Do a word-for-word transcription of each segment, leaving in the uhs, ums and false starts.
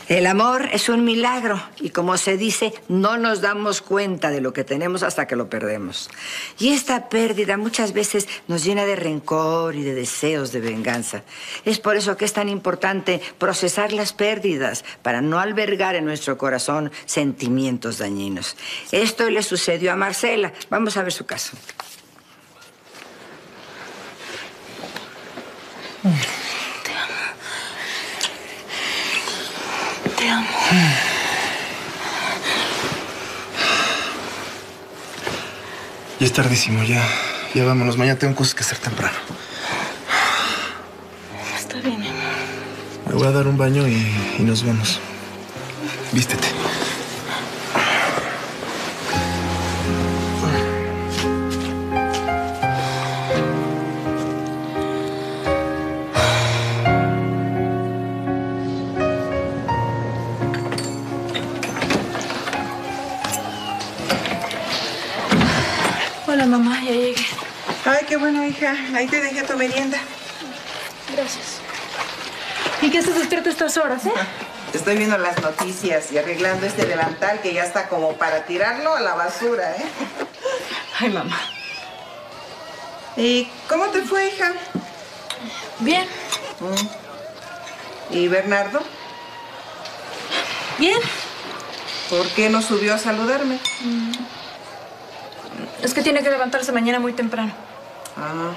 El amor es un milagro y, como se dice, no nos damos cuenta de lo que tenemos hasta que lo perdemos. Y esta pérdida muchas veces nos llena de rencor y de deseos de venganza. Es por eso que es tan importante procesar las pérdidas para no albergar en nuestro corazón sentimientos dañinos. Esto le sucedió a Marcela. Vamos a ver su caso. Te amo. Ya es tardísimo, ya. Ya vámonos. Mañana tengo cosas que hacer temprano. Está bien, amor. Me voy a dar un baño y, y nos vamos. Vístete. Hola, mamá, ya llegué. Ay, qué bueno, hija. Ahí te dejé tu merienda. Gracias. ¿Y qué haces despierta a estas horas, eh? Estoy viendo las noticias y arreglando este delantal que ya está como para tirarlo a la basura, ¿eh? Ay, mamá. ¿Y cómo te fue, hija? Bien. ¿Y Bernardo? Bien. ¿Por qué no subió a saludarme? Mm. Es que tiene que levantarse mañana muy temprano. Ah.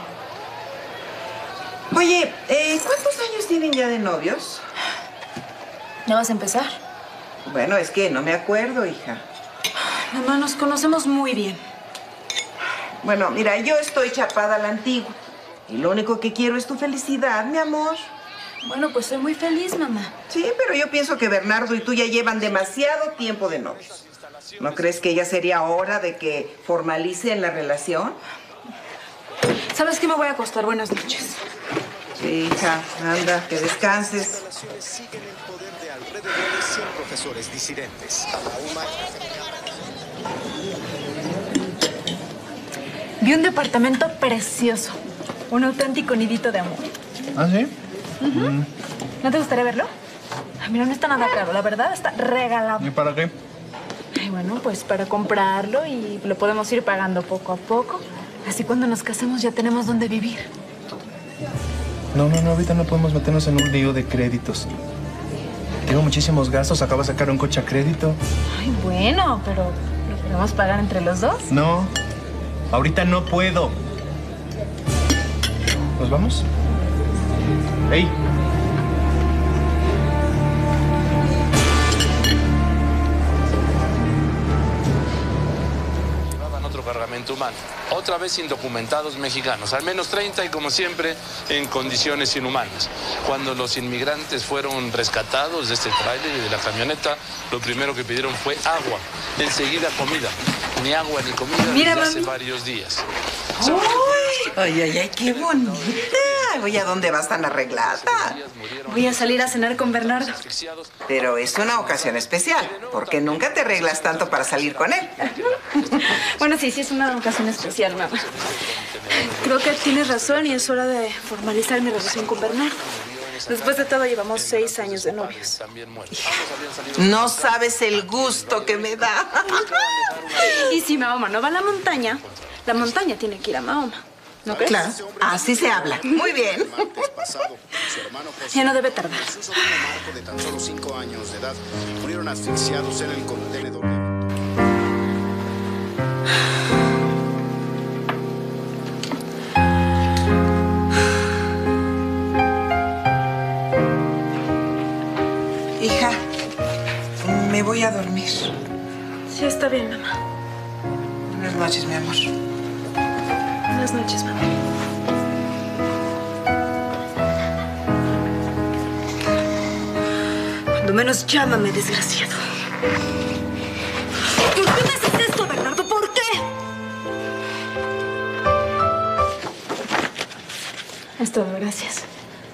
Oye, eh, ¿cuántos años tienen ya de novios? ¿Ya vas a empezar? Bueno, es que no me acuerdo, hija. Mamá, nos conocemos muy bien. Bueno, mira, yo estoy chapada a la antigua. Y lo único que quiero es tu felicidad, mi amor. Bueno, pues soy muy feliz, mamá. Sí, pero yo pienso que Bernardo y tú ya llevan demasiado tiempo de novios. ¿No crees que ya sería hora de que formalicen la relación? ¿Sabes qué? Me voy a acostar. Buenas noches. Sí, hija, anda, que descanses. Vi un departamento precioso. Un auténtico nidito de amor. ¿Ah, sí? Uh-huh. mm. ¿No te gustaría verlo? Ay, mira, no está nada caro. La verdad, está regalado. ¿Y para qué? Ay, bueno, pues para comprarlo y lo podemos ir pagando poco a poco. Así cuando nos casemos ya tenemos dónde vivir. No, no, no, ahorita no podemos meternos en un lío de créditos. Tengo muchísimos gastos, acabo de sacar un coche a crédito. Ay, bueno, pero ¿lo podemos pagar entre los dos? No, ahorita no puedo. ¿Nos vamos? ¡Ey! Cargamento humano. Otra vez indocumentados mexicanos, al menos treinta y como siempre en condiciones inhumanas. Cuando los inmigrantes fueron rescatados de este tráiler y de la camioneta, lo primero que pidieron fue agua, enseguida comida. Ni agua ni comida Mira, desde hace mami. varios días. ¡Uy! ¡Ay, ay, ay! ¡Qué bonita! Oye, ¿a dónde vas tan arreglada? Voy a salir a cenar con Bernardo. Pero es una ocasión especial, porque nunca te arreglas tanto para salir con él. Bueno, sí, sí es una ocasión especial, mamá. Creo que tienes razón y es hora de formalizar mi relación con Bernardo. Después de todo, llevamos seis años de novios. No sabes el gusto que me da. Y si Mahoma no va a la montaña, la montaña tiene que ir a Mahoma. ¿No crees? Claro, así se habla. Muy bien. Ya no debe tardar. Su sobrino Marco, de tan solo cinco años de edad, murieron asfixiados en el contenedor. Hija, me voy a dormir. Sí, está bien, mamá. Buenas noches, mi amor. Buenas noches, mamá. Cuando menos llámame, desgraciado. ¿Por qué me haces esto, Bernardo? ¿Por qué? Es todo, gracias.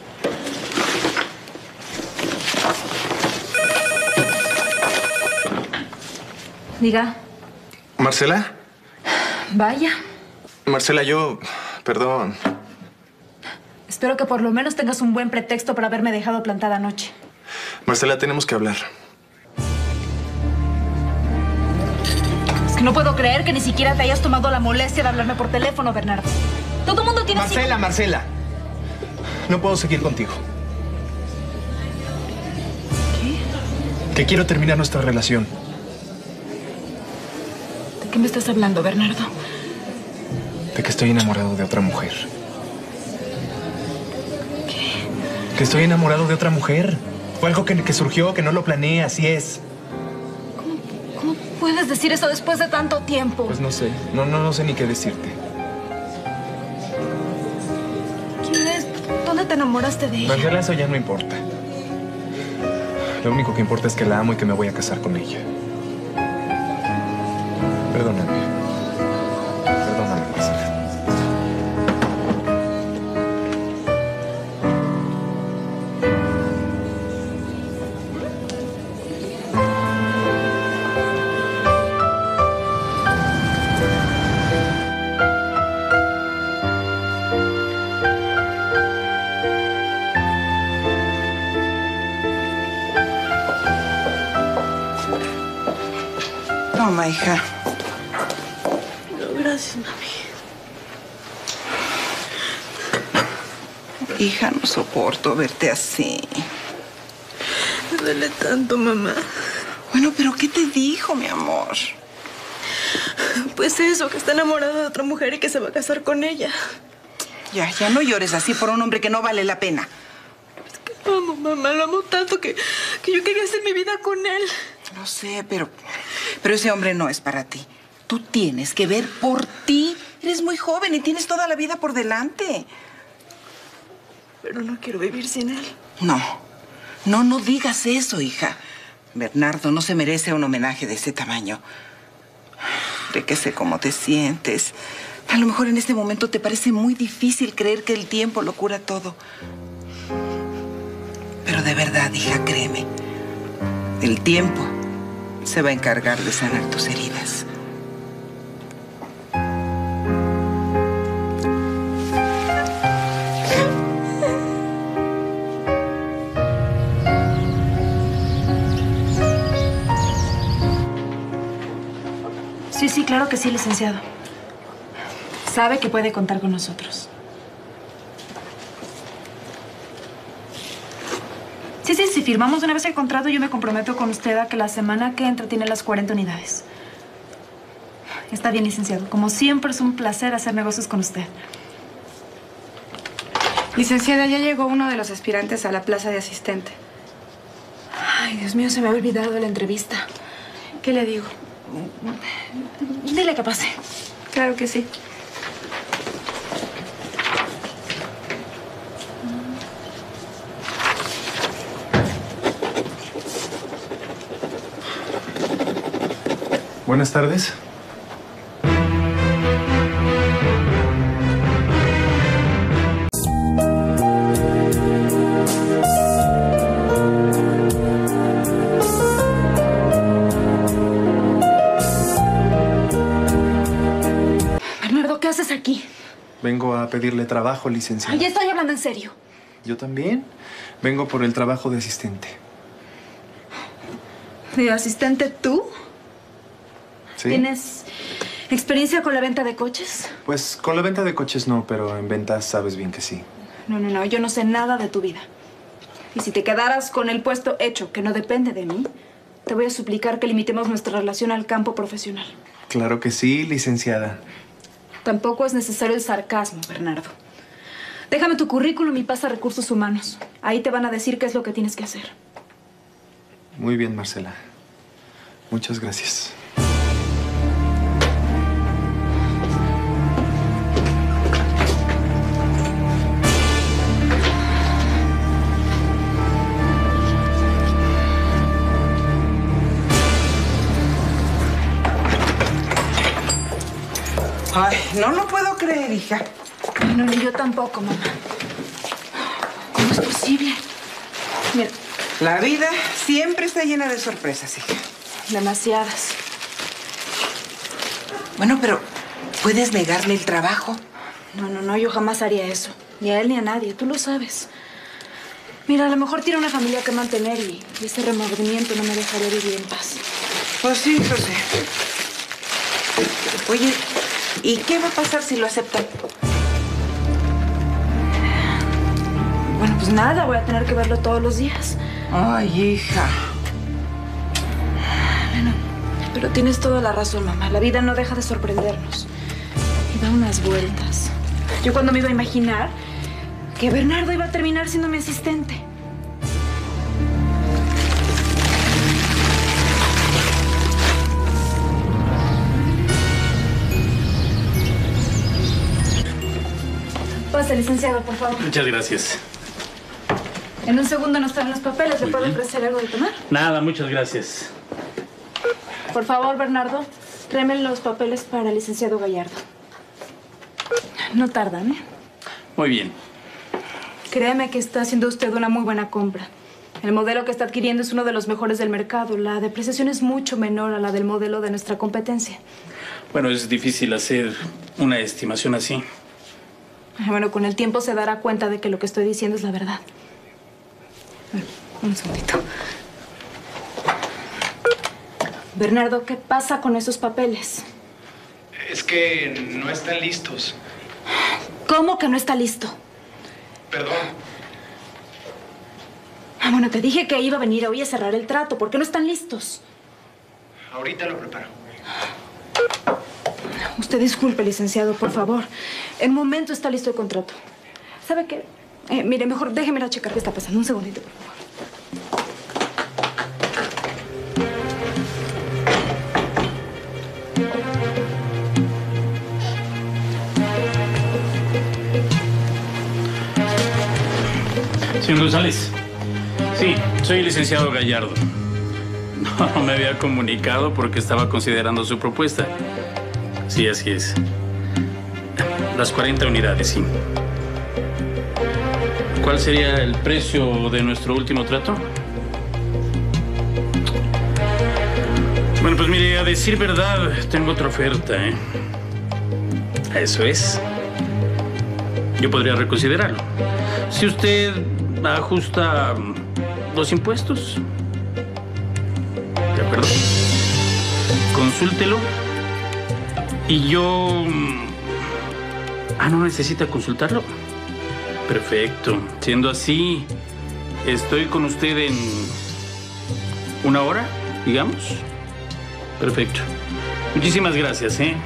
Diga. ¿Marcela? Vaya. Marcela, yo... Perdón. Espero que por lo menos tengas un buen pretexto para haberme dejado plantada anoche. Marcela, tenemos que hablar. Es que no puedo creer que ni siquiera te hayas tomado la molestia de hablarme por teléfono, Bernardo. Todo el mundo tiene... Marcela, cinco... Marcela. No puedo seguir contigo. ¿Qué? Que quiero terminar nuestra relación. ¿De qué me estás hablando, Bernardo? De que estoy enamorado de otra mujer. ¿Qué? Que estoy enamorado de otra mujer. Fue algo que, que surgió, que no lo planeé, así es. ¿Cómo, ¿Cómo puedes decir eso después de tanto tiempo? Pues no sé. No, no, no sé ni qué decirte. ¿Quién es? ¿Dónde te enamoraste de ella? Marcela, eso ya no importa. Lo único que importa es que la amo y que me voy a casar con ella. Perdóname. Perdóname, Marcela. Toma, hija. No, gracias, mami. Hija, no soporto verte así. Me duele tanto, mamá. Bueno, pero ¿qué te dijo, mi amor? Pues eso, que está enamorado de otra mujer y que se va a casar con ella. Ya, ya no llores así por un hombre que no vale la pena. Es que lo amo, mamá, lo amo tanto que, que yo quería hacer mi vida con él. Lo sé, pero, pero ese hombre no es para ti. Tú tienes que ver por ti. Eres muy joven y tienes toda la vida por delante. Pero no quiero vivir sin él. No, no, no digas eso, hija. Bernardo no se merece un homenaje de ese tamaño. De que sé cómo te sientes. A lo mejor en este momento te parece muy difícil creer que el tiempo lo cura todo. Pero de verdad, hija, créeme. El tiempo se va a encargar de sanar tus heridas. Sí, sí, claro que sí, licenciado. Sabe que puede contar con nosotros. Sí, sí, si firmamos una vez el contrato, yo me comprometo con usted a que la semana que entra tiene las cuarenta unidades. Está bien, licenciado. Como siempre, es un placer hacer negocios con usted. Licenciada, ya llegó uno de los aspirantes a la plaza de asistente. Ay, Dios mío, se me ha olvidado la entrevista. ¿Qué le digo? Dile que pase. Claro que sí. Buenas tardes. Bernardo, ¿qué haces aquí? Vengo a pedirle trabajo, licenciada. Ay, ya estoy hablando en serio. Yo también. Vengo por el trabajo de asistente. ¿De asistente tú? ¿Sí? ¿Tienes experiencia con la venta de coches? Pues con la venta de coches no, pero en ventas sabes bien que sí. No, no, no. Yo no sé nada de tu vida. Y si te quedaras con el puesto hecho, que no depende de mí, te voy a suplicar que limitemos nuestra relación al campo profesional. Claro que sí, licenciada. Tampoco es necesario el sarcasmo, Bernardo. Déjame tu currículum y pasa a Recursos Humanos. Ahí te van a decir qué es lo que tienes que hacer. Muy bien, Marcela. Muchas gracias. Ay, no lo puedo creer, hija. Ay, no, ni yo tampoco, mamá. ¿Cómo es posible? Mira, La vida siempre está llena de sorpresas, hija. demasiadas. Bueno, pero ¿puedes negarle el trabajo? No, no, no, yo jamás haría eso. Ni a él ni a nadie, tú lo sabes. Mira, a lo mejor tiene una familia que mantener y, y ese remordimiento no me dejaría vivir en paz. Pues sí, José. Oye, ¿y qué va a pasar si lo aceptan? Bueno, pues nada, voy a tener que verlo todos los días. Ay, hija. Bueno, pero tienes toda la razón, mamá. La vida no deja de sorprendernos. Y da unas vueltas. Yo cuando me iba a imaginar que Bernardo iba a terminar siendo mi asistente. Pase, licenciado, por favor. Muchas gracias. En un segundo nos traen los papeles. ¿Le Muy puedo bien. ofrecer algo de tomar? Nada, muchas gracias. Por favor, Bernardo, tráeme los papeles para el licenciado Gallardo. No tardan, ¿eh? Muy bien. Créeme que está haciendo usted una muy buena compra. El modelo que está adquiriendo es uno de los mejores del mercado. La depreciación es mucho menor a la del modelo de nuestra competencia. Bueno, es difícil hacer una estimación así. Bueno, con el tiempo se dará cuenta de que lo que estoy diciendo es la verdad. Bueno, un segundito. Bernardo, ¿qué pasa con esos papeles? Es que no están listos. ¿Cómo que no está listo? Perdón. Ah, bueno, te dije que iba a venir hoy a cerrar el trato. ¿Por qué no están listos? Ahorita lo preparo. Usted disculpe, licenciado, por favor. En un momento está listo el contrato. ¿Sabe qué? Eh, mire, mejor déjeme ir a checar qué está pasando. Un segundito, por favor. Señor González. Sí, soy el licenciado Gallardo. No, no me había comunicado porque estaba considerando su propuesta. Sí, así es. Las cuarenta unidades, sí. ¿Cuál sería el precio de nuestro último trato? Bueno, pues mire, a decir verdad, tengo otra oferta, ¿eh? Eso es. Yo podría reconsiderarlo. Si usted ajusta los impuestos. ¿De acuerdo? Consúltelo. Y yo... Ah, ¿no necesita consultarlo? Perfecto. Siendo así, estoy con usted en una hora, digamos. Perfecto. Muchísimas gracias, ¿eh?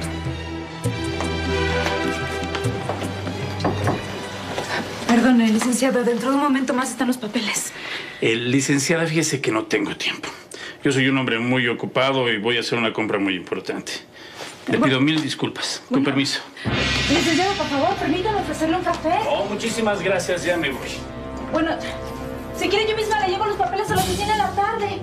Perdone, licenciado, dentro de un momento más están los papeles. Eh, licenciada, fíjese que no tengo tiempo. Yo soy un hombre muy ocupado y voy a hacer una compra muy importante. Le pido mil disculpas. Con Bueno. permiso. Licenciado, por favor, permítame ofrecerle un café. Oh, muchísimas gracias. Ya me voy. Bueno, si quiere yo misma le llevo los papeles a la oficina en la tarde.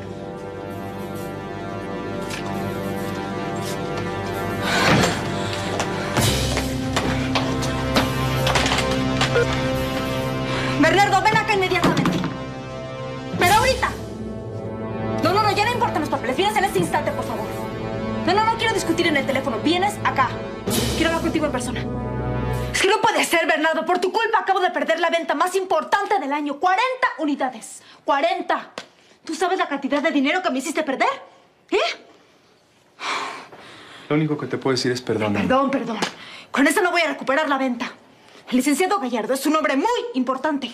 Bernardo, ven acá inmediatamente. Pero ahorita. No, no, no, ya no importan los papeles. Vienes en este instante, por favor. No, no, no quiero discutir en el teléfono. Vienes acá. Quiero hablar contigo en persona. Es que no puede ser, Bernardo. Por tu culpa acabo de perder la venta más importante del año. cuarenta unidades. cuarenta. ¿Tú sabes la cantidad de dinero que me hiciste perder? ¿Eh? Lo único que te puedo decir es perdóname. Perdón, perdón. Con eso no voy a recuperar la venta. El licenciado Gallardo es un hombre muy importante.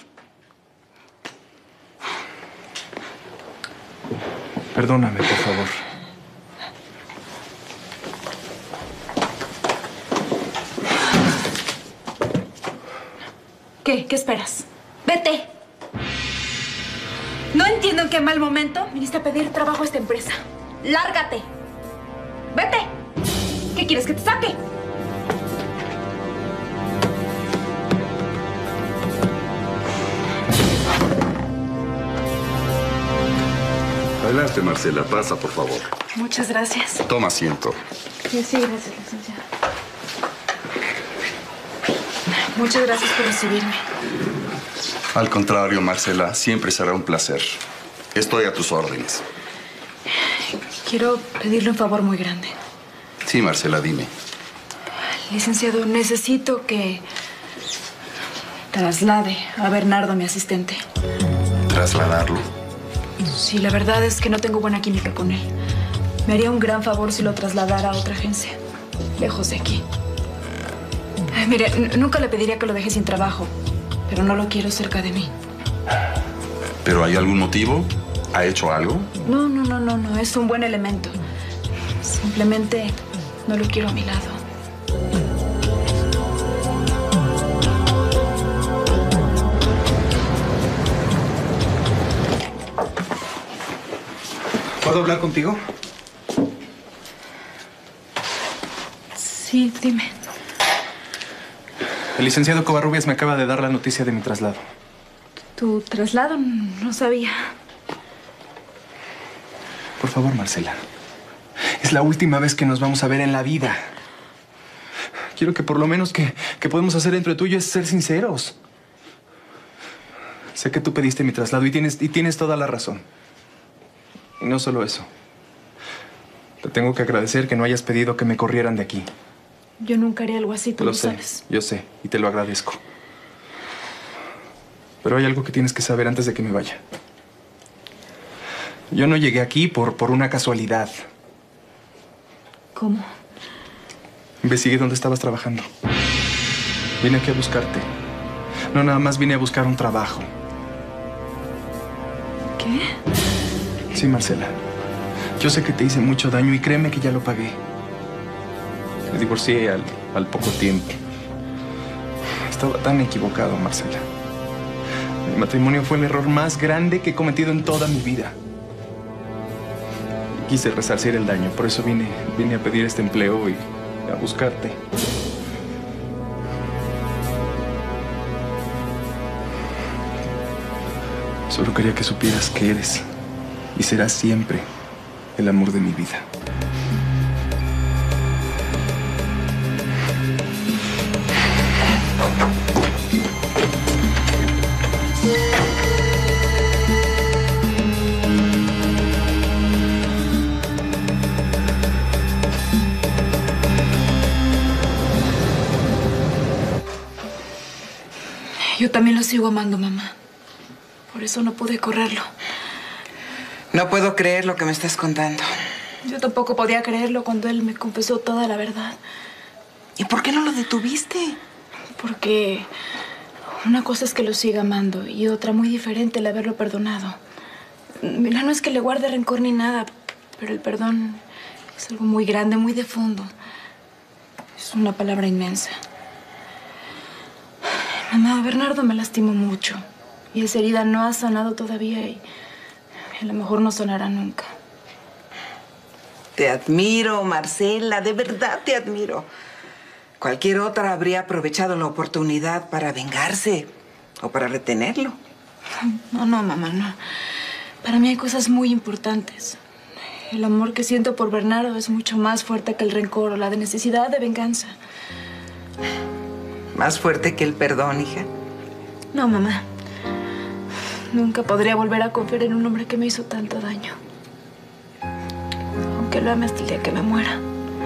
Perdóname, por favor. ¿Qué? ¿Qué esperas? ¡Vete! No entiendo en qué mal momento viniste a pedir trabajo a esta empresa. ¡Lárgate! ¡Vete! ¿Qué quieres que te saque? Adelante, Marcela. Pasa, por favor. Muchas gracias. Toma asiento. Sí, sí, gracias, licenciado. Muchas gracias por recibirme. Al contrario, Marcela, siempre será un placer. Estoy a tus órdenes. Quiero pedirle un favor muy grande. Sí, Marcela, dime. Licenciado, necesito que traslade a Bernardo, mi asistente. trasladarlo. Sí, la verdad es que no tengo buena química con él. Me haría un gran favor si lo trasladara a otra agencia, lejos de aquí. Ay, mire, nunca le pediría que lo deje sin trabajo, pero no lo quiero cerca de mí. ¿Pero hay algún motivo? ¿Ha hecho algo? No, no, no, no, no. Es un buen elemento. Simplemente no lo quiero a mi lado. ¿Puedo hablar contigo? Sí, dime. El licenciado Covarrubias me acaba de dar la noticia de mi traslado. ¿Tu traslado? No sabía. Por favor, Marcela. Es la última vez que nos vamos a ver en la vida. Quiero que por lo menos que, que podemos hacer entre tú y yo es ser sinceros. Sé que tú pediste mi traslado y tienes, y tienes toda la razón. Y no solo eso. Te tengo que agradecer que no hayas pedido que me corrieran de aquí. Yo nunca haría algo así, tú lo, lo sé, sabes. Yo sé, y te lo agradezco. Pero hay algo que tienes que saber antes de que me vaya. Yo no llegué aquí por, por una casualidad. ¿Cómo? Investigué dónde estabas trabajando. Vine aquí a buscarte. No, nada más vine a buscar un trabajo. ¿Qué? Sí, Marcela. Yo sé que te hice mucho daño y créeme que ya lo pagué. Me divorcié al, al poco tiempo. Estaba tan equivocado, Marcela. Mi matrimonio fue el error más grande que he cometido en toda mi vida. Quise resarcir el daño, por eso vine, vine a pedir este empleo y a buscarte. Solo quería que supieras que eres y serás siempre el amor de mi vida. Yo también lo sigo amando, mamá. Por eso no pude correrlo. No puedo creer lo que me estás contando. Yo tampoco podía creerlo cuando él me confesó toda la verdad. ¿Y por qué no lo detuviste? Porque una cosa es que lo siga amando y otra muy diferente el haberlo perdonado. Mira, no es que le guarde rencor ni nada, pero el perdón es algo muy grande, muy de fondo. Es una palabra inmensa. Mamá, Bernardo me lastimó mucho y esa herida no ha sanado todavía y a lo mejor no sanará nunca. Te admiro, Marcela, de verdad te admiro. Cualquier otra habría aprovechado la oportunidad para vengarse o para retenerlo. No, no, mamá, no. Para mí hay cosas muy importantes. El amor que siento por Bernardo es mucho más fuerte que el rencor o la de necesidad de venganza. ¿Más fuerte que el perdón, hija? No, mamá. Nunca podría volver a confiar en un hombre que me hizo tanto daño. Aunque lo ame hasta el día que me muera.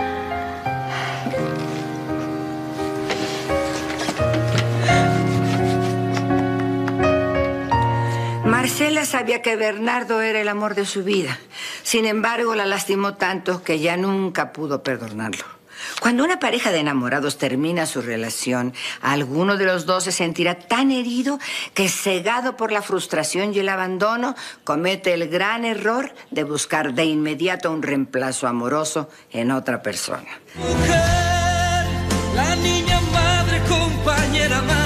Marcela sabía que Bernardo era el amor de su vida. Sin embargo, la lastimó tanto que ya nunca pudo perdonarlo. Cuando una pareja de enamorados termina su relación, alguno de los dos se sentirá tan herido que, cegado por la frustración y el abandono, comete el gran error de buscar de inmediato un reemplazo amoroso en otra persona. Mujer, la niña madre, compañera madre.